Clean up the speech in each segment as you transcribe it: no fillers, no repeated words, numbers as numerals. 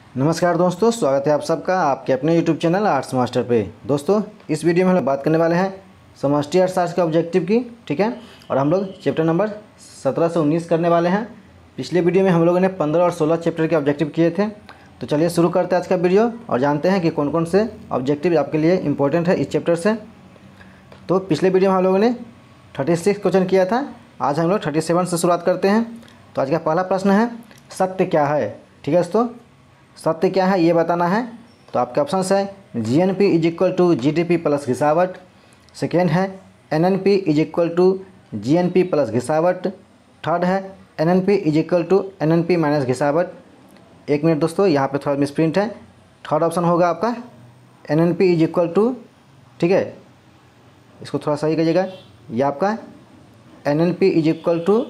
नमस्कार दोस्तों, स्वागत है आप सबका आपके अपने YouTube चैनल आर्ट्स मास्टर पे। दोस्तों, इस वीडियो में हम लोग बात करने वाले हैं समष्टि अर्थशास्त्र के ऑब्जेक्टिव की, ठीक है। और हम लोग चैप्टर नंबर 17 से 19 करने वाले हैं। पिछले वीडियो में हम लोगों ने 15 और 16 चैप्टर के ऑब्जेक्टिव किए थे। तो चलिए शुरू करते हैं आज का वीडियो और जानते हैं कि कौन कौन से ऑब्जेक्टिव आपके लिए इंपॉर्टेंट है इस चैप्टर से। तो पिछले वीडियो में हम लोगों ने 36 क्वेश्चन किया था। आज हम लोग 37 से शुरुआत करते हैं। तो आज का पहला प्रश्न है, सत्य क्या है, ठीक है दोस्तों। सत्य क्या है ये बताना है। तो आपके ऑप्शन है GNP is equal to GDP plus घिसावट। सेकेंड है NNP is equal to GNP plus घिसावट। थर्ड है NNP is equal to NNP minus घिसावट। एक मिनट दोस्तों, यहाँ पे थोड़ा मिसप्रिंट है। थर्ड ऑप्शन होगा आपका एनएनपी इज इक्वल टू, ठीक है, इसको थोड़ा सही करिएगा, ये आपका NNP is equal to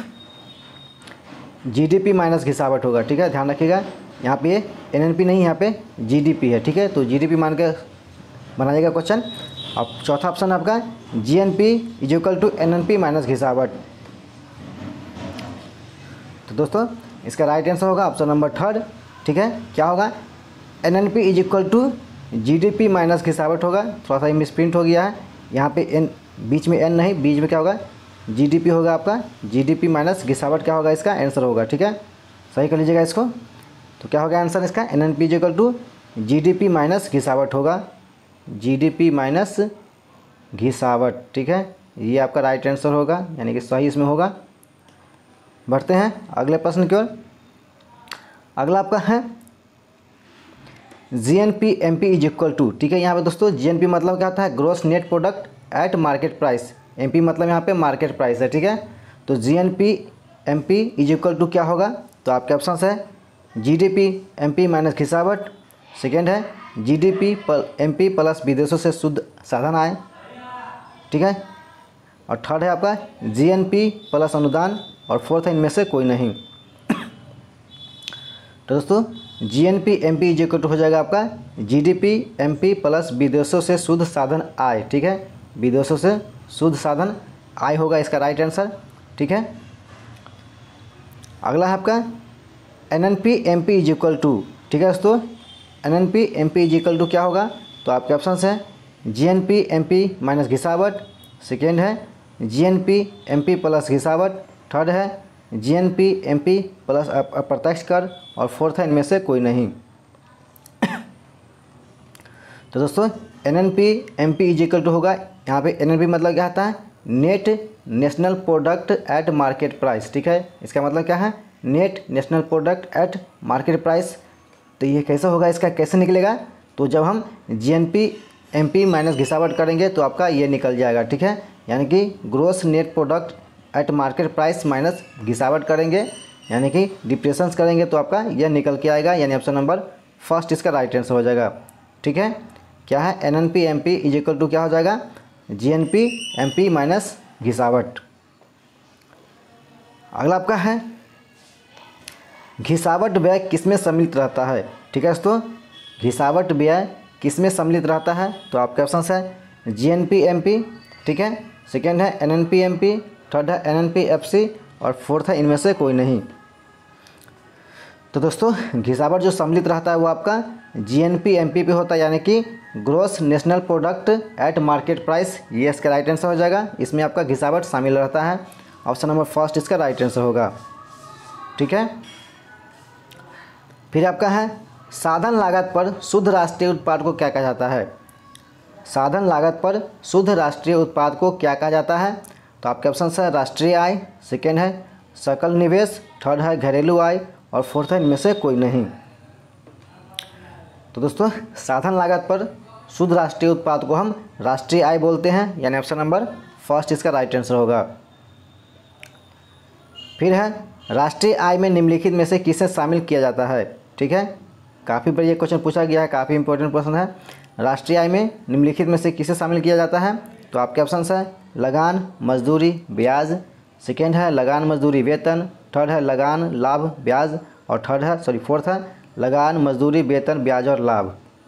GDP minus घिसावट होगा, ठीक है, ध्यान रखिएगा। यहाँ पे एनएनपी नहीं, यहाँ पे जीडीपी है, ठीक है। तो जीडीपी मान के बनाइएगा क्वेश्चन। अब चौथा ऑप्शन आपका GNP is equal to NNP minus घिसावट। तो दोस्तों इसका राइट आंसर होगा ऑप्शन नंबर थर्ड, ठीक है। क्या होगा, NNP is equal to GDP minus घिसावट होगा। थोड़ा सा मिसप्रिंट हो गया है, यहाँ पे एन बीच में एन नहीं, बीच में क्या होगा जीडीपी होगा आपका। जीडीपी माइनस घिसावट क्या होगा, इसका आंसर होगा, ठीक है। सही कर लीजिएगा इसको। तो क्या होगा आंसर इसका, NNP is equal to GDP minus घिसावट होगा। जीडीपी माइनस घिसावट, ठीक है, ये आपका राइट आंसर होगा, यानी कि सही इसमें होगा। बढ़ते हैं अगले प्रश्न की ओर। अगला आपका है GNP MP is equal to, ठीक है। यहाँ पे दोस्तों जीएनपी मतलब क्या होता है, gross net product at market price. MP मतलब यहाँ पे मार्केट प्राइस है, ठीक है। तो GNP MP is equal to क्या होगा, तो आपके ऑप्शन है जीडीपी एमपी माइनस घिसावट। सेकेंड है जीडीपी एमपी प्लस विदेशों से शुद्ध साधन आय, ठीक है। और थर्ड है आपका जीएनपी प्लस अनुदान। और फोर्थ है इनमें से कोई नहीं। तो दोस्तों GNP MP is equal to हो जाएगा आपका जीडीपी एमपी प्लस विदेशों से शुद्ध साधन आय, ठीक है। विदेशों से शुद्ध साधन आय होगा इसका राइट आंसर, ठीक है। अगला है आपका NNP MP is equal to, ठीक है दोस्तों। NNP MP is equal to क्या होगा, तो आपके ऑप्शन है जीएनपी एमपी माइनस घिसावट। सेकेंड है जीएनपी एमपी प्लस घिसावट। थर्ड है जीएनपी एमपी प्लस अप्रत्यक्ष कर। और फोर्थ है इनमें से कोई नहीं। तो दोस्तों NNP MP is equal to होगा, यहाँ पे एनएनपी मतलब क्या आता है, net national product at market price, ठीक है। इसका मतलब क्या है, net national product at market price. तो ये कैसे होगा, इसका कैसे निकलेगा, तो जब हम जीएनपी एमपी माइनस घिसावट करेंगे तो आपका ये निकल जाएगा, ठीक है। यानी कि gross net product at market price minus घिसावट करेंगे, यानी कि डिप्रेशंस करेंगे तो आपका यह निकल के आएगा, यानी ऑप्शन नंबर फर्स्ट इसका राइट आंसर हो जाएगा, ठीक है। क्या है, NNP MP is equal to क्या हो जाएगा, जीएनपी एमपी माइनस घिसावट। अगला आपका है घिसावट व्यय किसमें सम्मिलित रहता है, ठीक है दोस्तों। घिसावट व्यय किसमें सम्मिलित रहता है, तो आपके ऑप्शन है जीएनपी एमपी, ठीक है। सेकेंड है एनएनपी एमपी। थर्ड है एनएनपी एफसी। और फोर्थ है इनमें से कोई नहीं। तो दोस्तों घिसावट जो सम्मिलित रहता है वो आपका जीएनपी एमपी पे होता है, यानी कि gross national product at market price, ये इसका राइट आंसर हो जाएगा। इसमें आपका घिसावट शामिल रहता है, ऑप्शन नंबर फर्स्ट इसका राइट आंसर होगा, ठीक है। फिर आपका है साधन लागत पर शुद्ध राष्ट्रीय उत्पाद को क्या कहा जाता है। साधन लागत पर शुद्ध राष्ट्रीय उत्पाद को क्या कहा जाता है, तो आपके ऑप्शन है राष्ट्रीय आय। सेकेंड है सकल निवेश। थर्ड है घरेलू आय। और फोर्थ है इनमें से कोई नहीं। तो दोस्तों साधन लागत पर शुद्ध राष्ट्रीय उत्पाद को हम राष्ट्रीय आय बोलते हैं, यानी ऑप्शन नंबर फर्स्ट इसका राइट आंसर होगा। फिर है राष्ट्रीय आय में निम्नलिखित में से किसे शामिल किया जाता है, ठीक है। काफ़ी बार ये क्वेश्चन पूछा गया है, काफ़ी इंपॉर्टेंट प्रश्न है। राष्ट्रीय आय में निम्नलिखित में से किसे शामिल किया जाता है, तो आपके ऑप्शन है लगान मजदूरी ब्याज। सेकेंड है लगान मजदूरी वेतन। थर्ड है लगान लाभ ब्याज। और फोर्थ है लगान मजदूरी वेतन ब्याज और लाभ।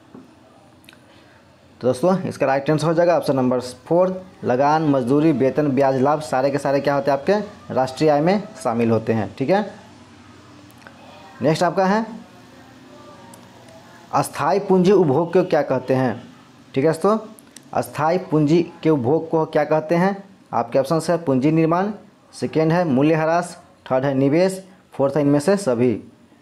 तो दोस्तों इसका राइट आंसर हो जाएगा ऑप्शन नंबर फोर, लगान मजदूरी वेतन ब्याज लाभ सारे के सारे क्या होते हैं, आपके राष्ट्रीय आय में शामिल होते हैं, ठीक है। नेक्स्ट आपका है अस्थाई पूंजी उपभोग को क्या कहते हैं? ठीक है दोस्तों, अस्थाई पूंजी के उपभोग को क्या कहते हैं? आपके ऑप्शन है पूंजी निर्माण, सेकेंड है मूल्यह्रास, थर्ड है निवेश, फोर्थ है इनमें से सभी।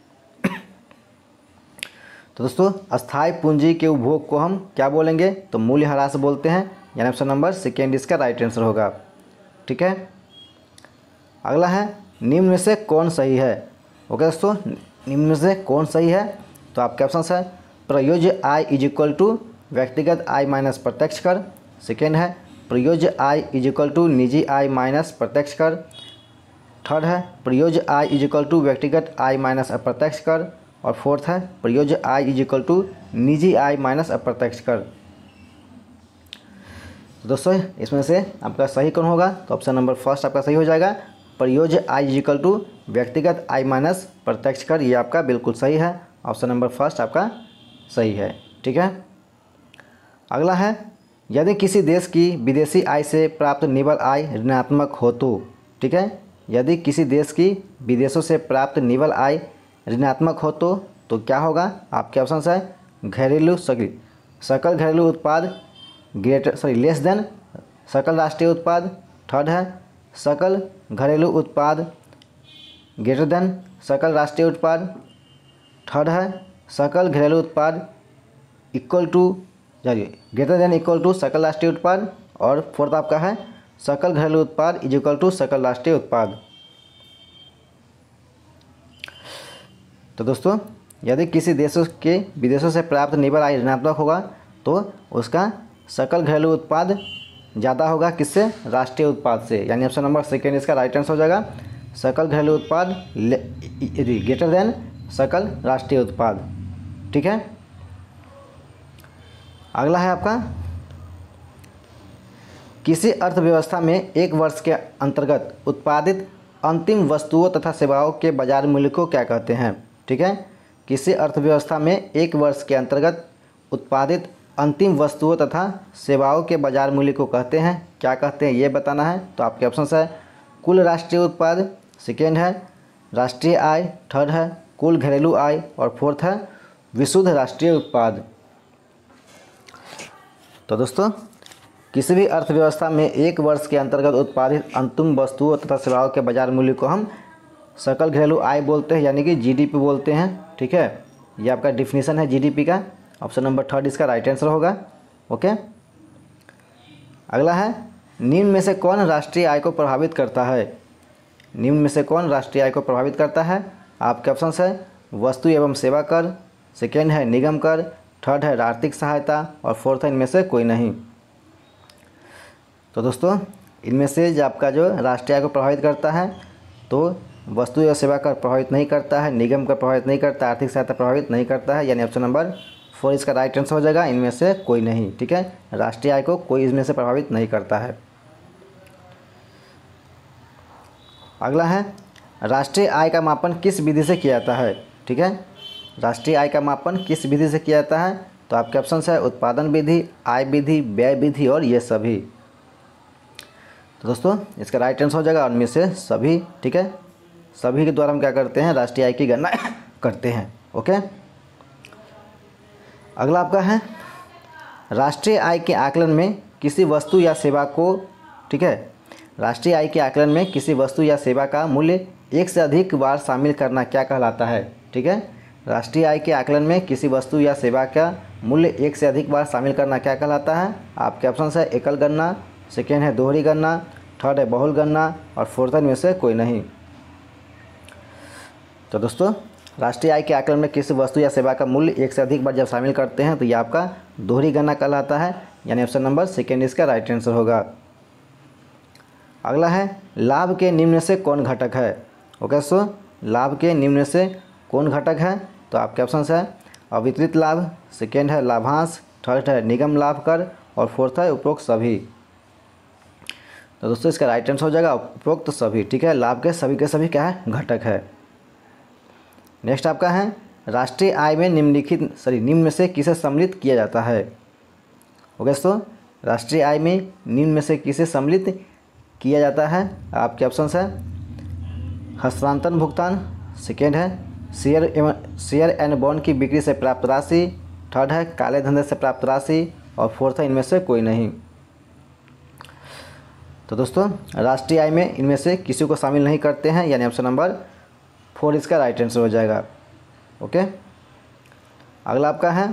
तो दोस्तों अस्थाई पूंजी के उपभोग को हम क्या बोलेंगे? तो मूल्यह्रास बोलते हैं, यानी ऑप्शन नंबर सेकेंड इसका राइट आंसर होगा। ठीक है, अगला है निम्न में से कौन सही है? ओके दोस्तों, निम्न में से कौन सही है? तो आपके ऑप्शन है प्रयोज्य आय इज इक्वल टू व्यक्तिगत आय माइनस प्रत्यक्ष कर, सेकेंड है प्रयोज्य आय इज इक्वल टू निजी आय माइनस प्रत्यक्ष कर, थर्ड है प्रयोज्य आय इज इक्वल टू व्यक्तिगत आय माइनस अप्रत्यक्ष कर, और फोर्थ है प्रयोज्य आय इज इक्वल टू निजी आय माइनस अप्रत्यक्ष कर। तो दोस्तों इसमें से आपका सही कौन होगा? तो ऑप्शन नंबर फर्स्ट आपका सही हो जाएगा, प्रयोज्य आय इज इक्वल टू व्यक्तिगत आय माइनस प्रत्यक्ष कर। ये आपका बिल्कुल सही है, ऑप्शन नंबर फर्स्ट आपका सही है। ठीक है, अगला है यदि किसी देश की विदेशी आय से प्राप्त निवल आय ऋणात्मक हो तो, ठीक है, यदि किसी देश की विदेशों से प्राप्त निवल आय ऋणात्मक हो तो क्या होगा? आपके ऑप्शन है सकल घरेलू उत्पाद लेस देन सकल राष्ट्रीय उत्पाद, थर्ड है सकल घरेलू उत्पाद ग्रेटर देन सकल राष्ट्रीय उत्पाद, थर्ड है सकल घरेलू उत्पाद ग्रेटर देन इक्वल टू सकल राष्ट्रीय उत्पाद, और फोर्थ आपका है सकल घरेलू उत्पाद इज इक्वल टू सकल राष्ट्रीय उत्पाद। तो दोस्तों यदि किसी देशों के विदेशों से प्राप्त निवल आय ऋणात्मक होगा तो उसका सकल घरेलू उत्पाद ज़्यादा होगा किससे? राष्ट्रीय उत्पाद से, यानी ऑप्शन नंबर सेकेंड इसका राइट आंसर हो जाएगा, सकल घरेलू उत्पाद ग्रेटर देन सकल राष्ट्रीय उत्पाद। ठीक है, अगला है आपका किसी अर्थव्यवस्था में एक वर्ष के अंतर्गत उत्पादित अंतिम वस्तुओं तथा सेवाओं के बाजार मूल्य को क्या कहते हैं? ठीक है, किसी अर्थव्यवस्था में एक वर्ष के अंतर्गत उत्पादित अंतिम वस्तुओं तथा सेवाओं के बाजार मूल्य को कहते हैं, क्या कहते हैं ये बताना है। तो आपके ऑप्शन है कुल राष्ट्रीय उत्पाद, सेकेंड है राष्ट्रीय आय, थर्ड है कुल घरेलू आय, और फोर्थ है विशुद्ध राष्ट्रीय उत्पाद। तो दोस्तों किसी भी अर्थव्यवस्था में एक वर्ष के अंतर्गत उत्पादित अंतिम वस्तुओं तथा सेवाओं के बाजार मूल्य को हम सकल घरेलू आय बोलते हैं, यानी कि जीडीपी बोलते हैं। ठीक है, ये आपका डिफिनीशन है जीडीपी का, ऑप्शन नंबर थर्ड इसका राइट आंसर होगा। ओके, अगला है निम्न में से कौन राष्ट्रीय आय को प्रभावित करता है? निम्न में से कौन राष्ट्रीय आय को प्रभावित करता है? आपके ऑप्शन है वस्तु एवं सेवा कर, सेकेंड है निगम कर, थर्ड है आर्थिक सहायता, और फोर्थ है इनमें से कोई नहीं। तो दोस्तों इनमें से जो आपका जो राष्ट्रीय आय को प्रभावित करता है तो वस्तु या सेवा कर प्रभावित नहीं करता है, निगम कर प्रभावित नहीं करता, आर्थिक सहायता प्रभावित नहीं करता है, यानी ऑप्शन नंबर फोर इसका राइट आंसर हो जाएगा, इनमें से कोई नहीं। ठीक है, राष्ट्रीय आय को कोई इसमें से प्रभावित नहीं करता है। अगला है राष्ट्रीय आय का मापन किस विधि से किया जाता है? ठीक है, राष्ट्रीय आय का मापन किस विधि से किया जाता है? तो आपके ऑप्शन है उत्पादन विधि, आय विधि, व्यय विधि और ये सभी। तो दोस्तों इसका राइट आंसर हो जाएगा उनमें से सभी। ठीक है, सभी के द्वारा हम क्या करते हैं? राष्ट्रीय आय की गणना करते हैं। ओके, अगला आपका है राष्ट्रीय आय के आकलन में किसी वस्तु या सेवा को, ठीक है, राष्ट्रीय आय के आकलन में किसी वस्तु या सेवा का मूल्य एक से अधिक बार शामिल करना क्या कहलाता है? ठीक है, राष्ट्रीय आय के आकलन में किसी वस्तु या सेवा का मूल्य एक से अधिक बार शामिल करना क्या कहलाता है? आपके ऑप्शन है एकल गणना, सेकेंड है दोहरी गणना, थर्ड है बहुल गणना, और फोर्थ में से कोई नहीं। तो दोस्तों राष्ट्रीय आय के आकलन में किसी वस्तु या सेवा का मूल्य एक से अधिक बार जब शामिल करते हैं तो ये आपका दोहरी गणना कहलाता है, यानी ऑप्शन नंबर सेकेंड इसका राइट आंसर होगा। अगला है लाभ के निम्न से कौन घटक है? ओके सो लाभ के निम्न से कौन घटक है? तो आपके ऑप्शन है अवितरित लाभ, सेकेंड है लाभांश, थर्ड है निगम लाभ कर, और फोर्थ है उपरोक्त सभी। तो दोस्तों इसका राइट आंसर हो जाएगा उपरोक्त सभी। ठीक है, लाभ के सभी क्या है? घटक है। नेक्स्ट आपका है राष्ट्रीय आय में निम्न में से किसे सम्मिलित किया जाता है? ओके दोस्तों राष्ट्रीय आय में निम्न में से किसे सम्मिलित किया जाता है? आपके ऑप्शन है हस्तांतरण भुगतान, सेकेंड है शेयर एंड बॉन्ड की बिक्री से प्राप्त राशि, थर्ड है काले धंधे से प्राप्त राशि, और फोर्थ है इनमें से कोई नहीं। तो दोस्तों राष्ट्रीय आय में इनमें से किसी को शामिल नहीं करते हैं, यानी ऑप्शन नंबर 4 इसका राइट आंसर हो जाएगा। ओके, अगला आपका है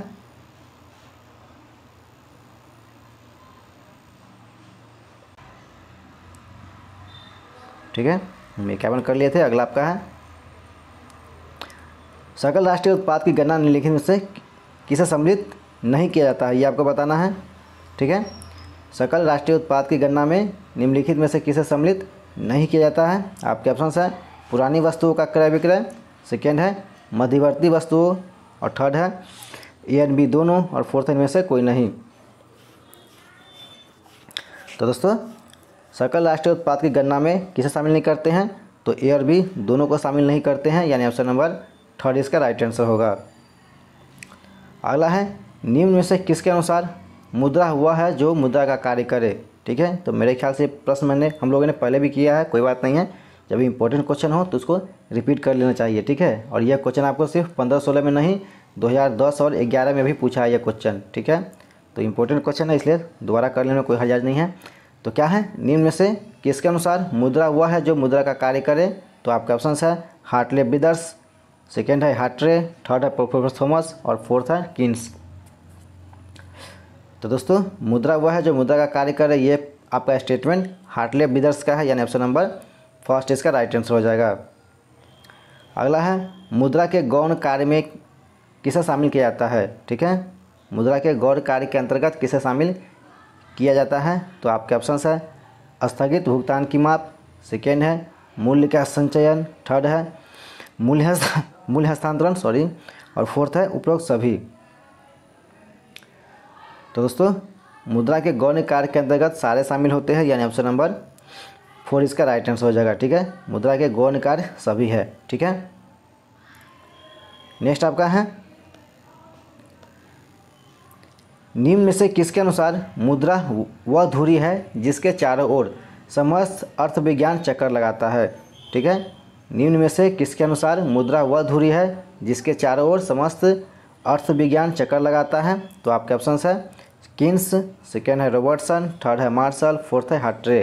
ठीक है, हम 51 कर लिए थे। अगला आपका है सकल राष्ट्रीय उत्पाद की गणना निम्नलिखित में से किसे सम्मिलित नहीं किया जाता है, ये आपको बताना है। ठीक है, सकल राष्ट्रीय उत्पाद की गणना में निम्नलिखित में से किसे सम्मिलित नहीं किया जाता है। आपके ऑप्शन है पुरानी वस्तुओं का क्रय विक्रय, सेकेंड है मध्यवर्ती वस्तुओं, और थर्ड है ए एंड बी दोनों, और फोर्थ इनमें से कोई नहीं। तो दोस्तों सकल राष्ट्रीय उत्पाद की गणना में किसे शामिल नहीं करते हैं, तो ए और बी दोनों को शामिल नहीं करते हैं, यानी ऑप्शन नंबर 3 इसका राइट आंसर होगा। अगला है निम्न में से किसके अनुसार मुद्रा हुआ है जो मुद्रा का कार्य करे। ठीक है, तो मेरे ख्याल से प्रश्न हम लोगों ने पहले भी किया है, कोई बात नहीं है। जब इंपॉर्टेंट क्वेश्चन हो तो उसको रिपीट कर लेना चाहिए। ठीक है, और यह क्वेश्चन आपको सिर्फ 15-16 में नहीं 2010 और 11 में भी पूछा है यह क्वेश्चन। ठीक है, तो इंपॉर्टेंट क्वेश्चन है, इसलिए दोबारा कर लेने में कोई हर्ज नहीं है। तो क्या है निम्न में से किसके अनुसार मुद्रा हुआ है जो मुद्रा का कार्य करे, तो आपके ऑप्शन है हार्टले ब्रदर्स, सेकेंड है हार्ट्रे, थर्ड है प्रोफेसर थॉमस, और फोर्थ है किन्स। तो दोस्तों मुद्रा हुआ है जो मुद्रा का कार्य करे, ये आपका स्टेटमेंट हार्टले ब्रदर्स का है, यानी ऑप्शन नंबर 1 इसका राइट आंसर हो जाएगा। अगला है मुद्रा के गौण कार्य में किसे शामिल किया जाता है। ठीक है, मुद्रा के गौण कार्य के अंतर्गत किसे शामिल किया जाता है, तो आपके ऑप्शन है स्थगित भुगतान की माप, सेकेंड है मूल्य का संचयन, थर्ड है मूल्य हस्तांतरण और फोर्थ है उपरोक्त सभी। तो दोस्तों मुद्रा के गौण कार्य के अंतर्गत सारे शामिल होते हैं, यानी ऑप्शन नंबर 4 इसका राइट आंसर हो जाएगा। ठीक है, मुद्रा के गौण कार्य सभी है। ठीक है, नेक्स्ट आपका है निम्न में से किसके अनुसार मुद्रा वह धुरी है जिसके चारों ओर समस्त अर्थविज्ञान चक्कर लगाता है। ठीक है, निम्न में से किसके अनुसार मुद्रा वह धुरी है जिसके चारों ओर समस्त अर्थविज्ञान चक्कर लगाता है, तो आपके ऑप्शन है किन्स, सेकेंड है रॉबर्टसन, थर्ड है मार्शल, फोर्थ है हार्ट्रे।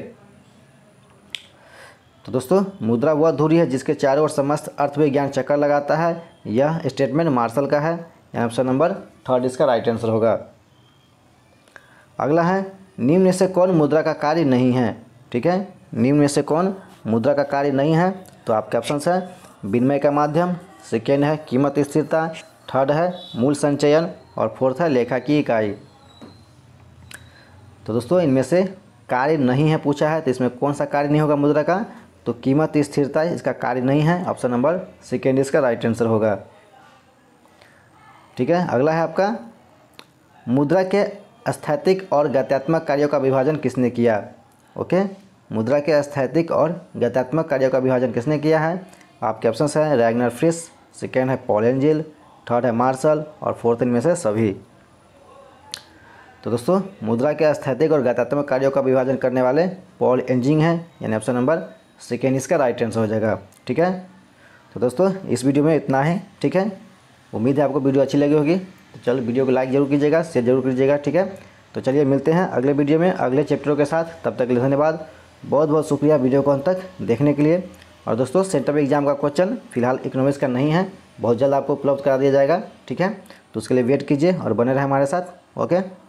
तो दोस्तों मुद्रा वह धुरी है जिसके चारों ओर समस्त अर्थविज्ञान चक्कर लगाता है, यह स्टेटमेंट मार्शल का है, यानी ऑप्शन नंबर 3 इसका राइट आंसर होगा। अगला है निम्न में से कौन मुद्रा का कार्य नहीं है। ठीक है, निम्न में से कौन मुद्रा का कार्य नहीं है, तो आपके ऑप्शन है विनिमय का माध्यम, सेकेंड है कीमत स्थिरता, थर्ड है मूल संचयन, और फोर्थ है लेखा की इकाई। तो दोस्तों इनमें से कार्य नहीं है पूछा है, तो इसमें कौन सा कार्य नहीं होगा मुद्रा का, तो कीमत स्थिरता इसका कार्य नहीं है, ऑप्शन नंबर 2 इसका राइट आंसर होगा। ठीक है, अगला है आपका मुद्रा के स्थैतिक और गत्यात्मक कार्यों का विभाजन किसने किया। ओके, मुद्रा के स्थैतिक और गत्यात्मक कार्यों का विभाजन किसने किया है, आपके ऑप्शन है रैगनर फ्रिश, सेकेंड है पॉल एंजिल, थर्ड है मार्शल, और फोर्थ इनमें से सभी। तो दोस्तों मुद्रा के स्थैतिक और गत्यात्मक कार्यों का विभाजन करने वाले पॉल एंजिल हैं, यानी ऑप्शन नंबर 2 इसका राइट आंसर हो जाएगा। ठीक है, तो दोस्तों इस वीडियो में इतना है। ठीक है, उम्मीद है आपको वीडियो अच्छी लगी होगी, तो चलो वीडियो को लाइक जरूर कीजिएगा, शेयर जरूर कीजिएगा। ठीक है, तो चलिए मिलते हैं अगले वीडियो में अगले चैप्टरों के साथ, तब तक के लिए धन्यवाद। बहुत बहुत शुक्रिया वीडियो को अंत तक देखने के लिए। और दोस्तों सेंट्रल एग्जाम का क्वेश्चन फिलहाल इकोनॉमिक्स का नहीं है, बहुत जल्द आपको उपलब्ध करा दिया जाएगा। ठीक है, तो उसके लिए वेट कीजिए और बने रहे हमारे साथ। ओके।